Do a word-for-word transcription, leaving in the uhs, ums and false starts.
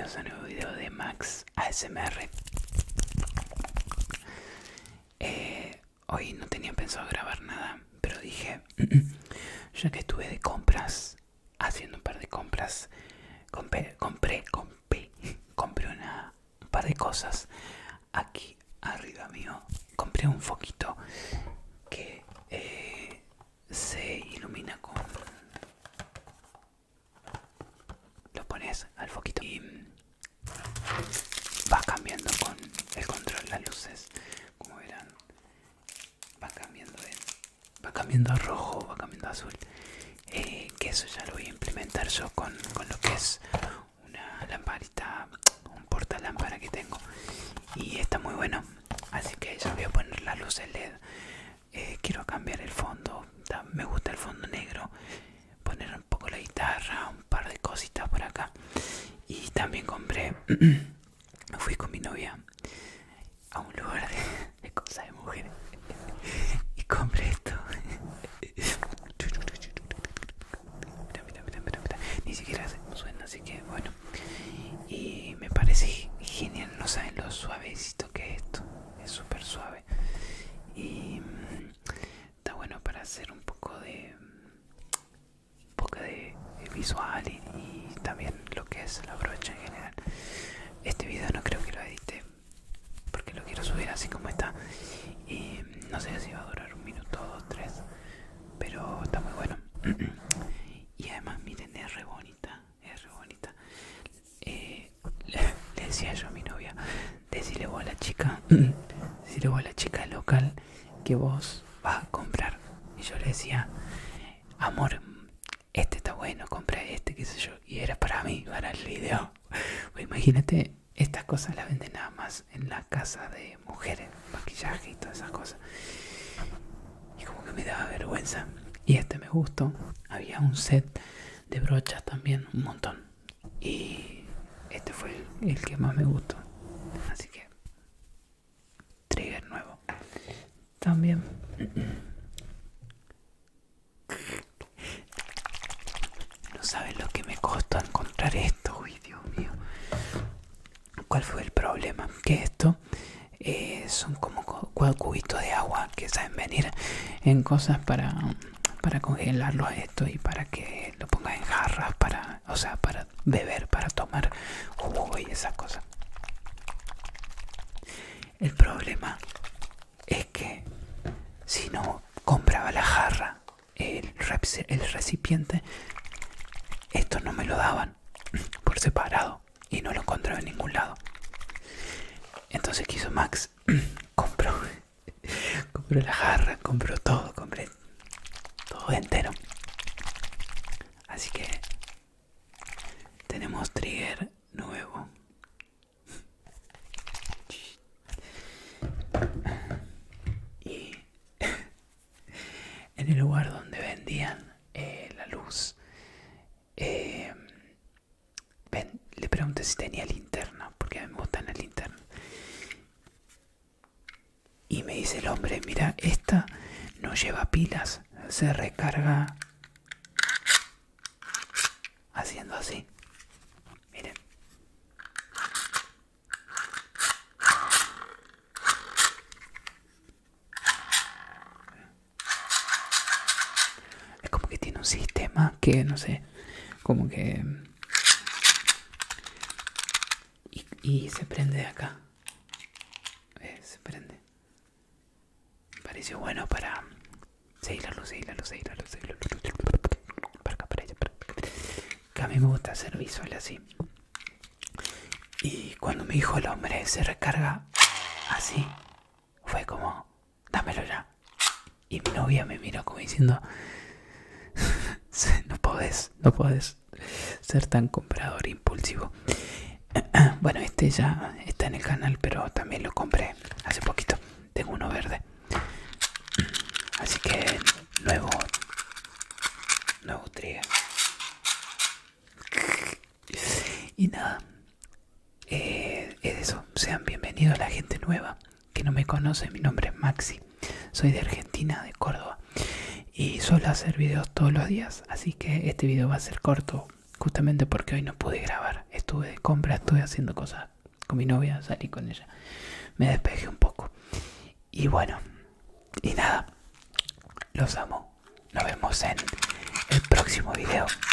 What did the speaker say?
bienvenidos a un nuevo video de Max A S M R. eh, Hoy no tenía pensado grabar nada, pero dije, ya que estuve de compras, haciendo un par de compras, compré, compré, compré, compré una, un par de cosas. Aquí arriba mío compré un foquito que eh, se ilumina con... Lo pones al foquito y va cambiando con el control las luces, como verán. Va cambiando de, va cambiando a rojo, va cambiando a azul. Eh, que eso ya lo voy a implementar yo con, con lo que es una lamparita, un portalámpara que tengo. Y está muy bueno. Así que ya voy a poner las luces L E D. Eh, quiero cambiar el fondo. Me gusta el fondo negro. Poner un poco la guitarra, un par de cositas por acá. Y también compré, fui con mi novia a un lugar de, de cosas de mujeres y compré esto. Mira, mira, mira, mira. Ni siquiera suena, así que bueno. Y me parece genial, no saben lo suavecito que es esto. Es súper suave. Y mmm, está bueno para hacer un poco de... un poco de visual y, y también lo que es la brocha en general. Este video no creo que lo edite porque lo quiero subir así como está y no sé si va a durar un minuto o dos, tres, pero está muy bueno. Y además miren, es re bonita, es re bonita. eh, le, le decía yo a mi novia, decirle vos a la chica decirle vos a la chica del local que vos vas a comprar, y yo le decía, amor, este está bueno, compré este, qué sé yo, y era para mí, para el video. Pues imagínate, estas cosas las venden nada más en la casa de mujeres, maquillaje y todas esas cosas. Y como que me daba vergüenza. Y este me gustó. Había un set de brochas también, un montón. Y este fue el, el que más me gustó. Así que, trigger nuevo. También. No saben lo que me costó encontrar esto. Uy, Dios mío. ¿Cuál fue el problema? Que esto eh, son como cubitos de agua que saben venir en cosas para, para congelarlos esto y para que lo pongas en jarras, para, o sea, para beber, para tomar jugo y esas cosas. El problema es que si no compraba la jarra, el, el recipiente, esto no me lo daban por separado y no lo encontraba en ningún lado. Entonces, ¿qué hizo Max? compró compró la jarra, compró todo, compré todo entero. Así que tenemos trigger nuevo. Y en el lugar donde vendían eh, la luz, eh, ven, le pregunté si tenía linterna, porque a mí me gustan las linternas. Y me dice el hombre, mira, esta no lleva pilas, se recarga haciendo así. Miren. Es como que tiene un sistema que, no sé, como que... Y, y se prende de acá. Eh, se prende. Pareció bueno para seguir la luz, seguir la luz, seguir la luz, seguir la luz. Para acá, para allá, para acá. Que a mí me gusta hacer visual así. Y cuando me dijo el hombre, se recarga así, fue como, dámelo ya. Y mi novia me miró como diciendo, no podés, no podés ser tan comprador impulsivo. Bueno, este ya está en el canal, pero también lo compré hace poquito. Tengo uno verde. Así que nuevo nuevo trigger. Y nada, eh, es eso. Sean bienvenidos a la gente nueva que no me conoce. Mi nombre es Maxi, soy de Argentina, de Córdoba, y suelo hacer videos todos los días. Así que este video va a ser corto, justamente porque hoy no pude grabar. Estuve de compras, estuve haciendo cosas con mi novia, salí con ella, me despejé un poco. Y bueno, y nada, los amo. Nos vemos en el próximo video.